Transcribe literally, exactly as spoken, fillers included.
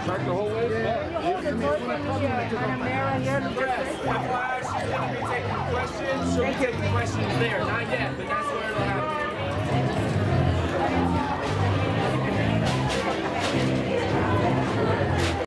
Back the whole way? Yeah. Yes, F Y I, she's going to be taking questions. She'll be taking questions there. Not yet, but that's what